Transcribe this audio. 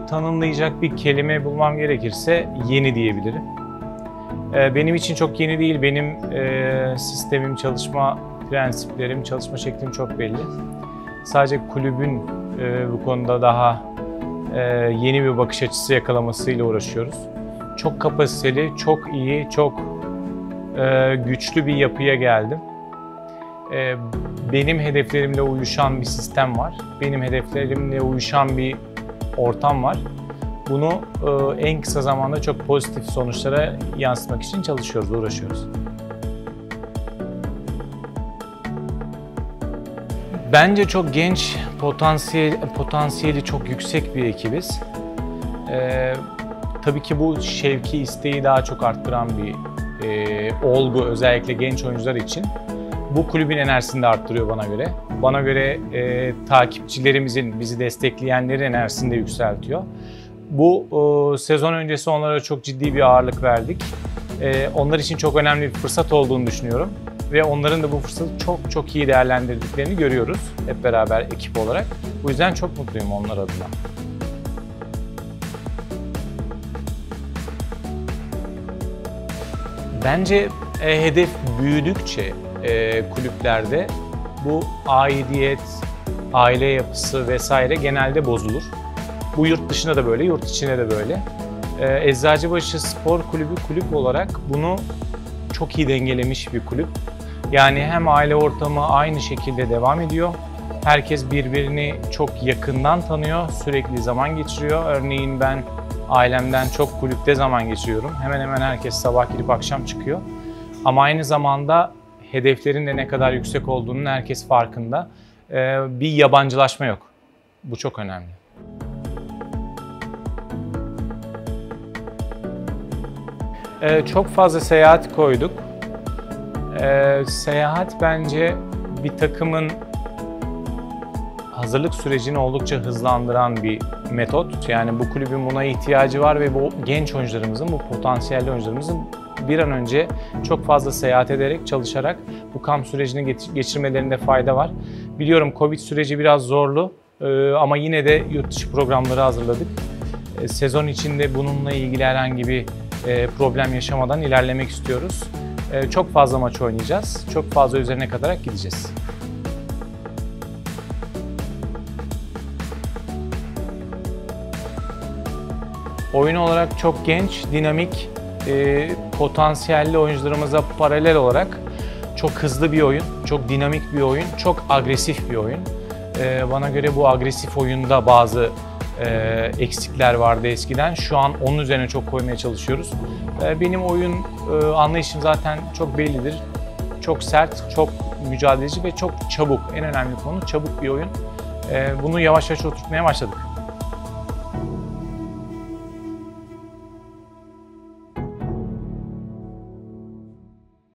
tanımlayacak bir kelime bulmam gerekirse yeni diyebilirim. Benim için çok yeni değil. Benim sistemim, çalışma prensiplerim, çalışma şeklim çok belli. Sadece kulübün bu konuda daha yeni bir bakış açısı yakalamasıyla uğraşıyoruz. Çok kapasiteli, çok iyi, çok güçlü bir yapıya geldim. Benim hedeflerimle uyuşan bir sistem var. Benim hedeflerimle uyuşan bir ortam var. Bunu en kısa zamanda çok pozitif sonuçlara yansıtmak için çalışıyoruz, uğraşıyoruz. Bence çok genç, potansiyeli çok yüksek bir ekibiz. Tabii ki bu şevki, isteği daha çok arttıran bir olgu, özellikle genç oyuncular için. Bu kulübün enerjisini de arttırıyor bana göre. Bana göre takipçilerimizin, bizi destekleyenlerin enerjisini de yükseltiyor. Bu sezon öncesi onlara çok ciddi bir ağırlık verdik. Onlar için çok önemli bir fırsat olduğunu düşünüyorum. Ve onların da bu fırsatı çok iyi değerlendirdiklerini görüyoruz hep beraber ekip olarak. Bu yüzden çok mutluyum onlar adına. Bence hedef büyüdükçe kulüplerde bu aidiyet, aile yapısı vesaire genelde bozulur. Bu yurt dışında da böyle, yurt içinde de böyle. Eczacıbaşı Spor Kulübü kulüp olarak bunu çok iyi dengelemiş bir kulüp. Yani hem aile ortamı aynı şekilde devam ediyor. Herkes birbirini çok yakından tanıyor, sürekli zaman geçiriyor. Örneğin ben ailemden çok kulüpte zaman geçiriyorum. Hemen hemen herkes sabah girip akşam çıkıyor. Ama aynı zamanda hedeflerin de ne kadar yüksek olduğunun herkes farkında. Bir yabancılaşma yok. Bu çok önemli. Çok fazla seyahat koyduk. Seyahat bence bir takımın hazırlık sürecini oldukça hızlandıran bir metot. Yani bu kulübün buna ihtiyacı var ve bu genç oyuncularımızın, bu potansiyelli oyuncularımızın bir an önce çok fazla seyahat ederek, çalışarak bu kamp sürecini geçirmelerinde fayda var. Biliyorum Covid süreci biraz zorlu ama yine de yurt dışı programları hazırladık. Sezon içinde bununla ilgili herhangi bir problem yaşamadan ilerlemek istiyoruz. Çok fazla maç oynayacağız. Çok fazla üzerine katarak gideceğiz. Oyun olarak çok genç, dinamik, potansiyelli oyuncularımıza paralel olarak çok hızlı bir oyun, çok dinamik bir oyun, çok agresif bir oyun. Bana göre bu agresif oyunda bazı eksikler vardı eskiden. Şu an onun üzerine çok koymaya çalışıyoruz. Benim oyun anlayışım zaten çok bellidir. Çok sert, çok mücadeleci ve çok çabuk. En önemli konu çabuk bir oyun. Bunu yavaş yavaş oturtmaya başladık.